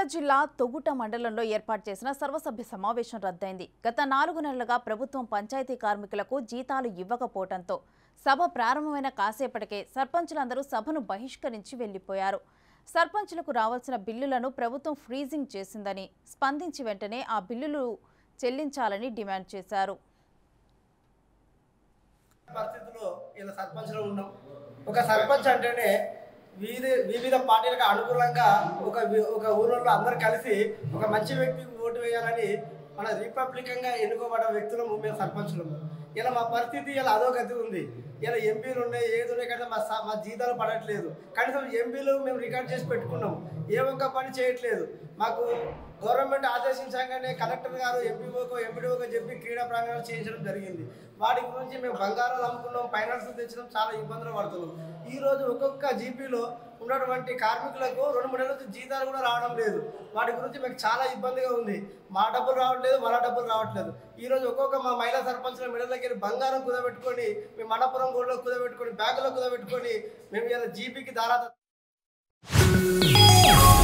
జిల్లా తొగుట మండలంలో ఏర్పాటు చేసిన సర్వసభ్య సమావేశం రద్దయింది. గత 4 నెలలుగా ప్రభుత్వం పంచాయతీ కార్మికులకు జీతాలు ఇవ్వకపోవడంతో సభ ప్రారంభమైన కాసేపటికే సర్పంచులందరూ సభను బహిష్కరించి వెళ్లిపోయారు. సర్పంచులకు రావాల్సిన బిల్లులను ప్రభుత్వం ఫ్రీజింగ్ చేసిందని, స్పందించి వెంటనే ఆ బిల్లులు చెల్లించాలని డిమాండ్ చేశారు. ఒక సర్పంచ్ అంటేనే వివిధ పార్టీలకు అనుకూలంగా ఒక ఊరిలో అందరూ కలిసి ఒక మంచి వ్యక్తికి ఓటు వేయాలని మన రిపబ్లికంగా ఎన్నుకోబడ్డ వ్యక్తులము మేము సర్పంచులము. ఇలా మా పరిస్థితి ఇలా అదో గతి ఉంది. ఇలా ఎంపీలు ఉన్నాయి, ఏది ఉన్నాయి కానీ మా జీతాలు పడట్లేదు. కనీసం ఎంపీలు మేము రికార్డ్ చేసి పెట్టుకున్నాం, ఏ ఒక్క పని చేయట్లేదు. మాకు గవర్నమెంట్ ఆదేశించగానే కలెక్టర్ గారు ఎంపీడీఓకో చెప్పి క్రీడా ప్రాంగణాలు చేయించడం జరిగింది. వాటి గురించి మేము బంగారాలు అమ్ముకున్నాం, ఫైనాన్స్ తెచ్చడం చాలా ఇబ్బందులు పడుతున్నాం. ఈరోజు ఒక్కొక్క జీపీలో ఉన్నటువంటి కార్మికులకు 2-3 నెలల నుంచి జీతాలు కూడా రావడం లేదు. వాటి గురించి మాకు చాలా ఇబ్బందిగా ఉంది. మా డబ్బులు రావట్లేదు, వాళ్ళ డబ్బులు రావట్లేదు. ఈరోజు ఒక్కొక్క మా మహిళా సర్పంచుల మెడలకి బంగారం కుదబెట్టుకొని, మేము మనపురం గోడలో కుదబెట్టుకొని, బ్యాగులో కుదబెట్టుకొని మేము ఇలా జీపీకి దారా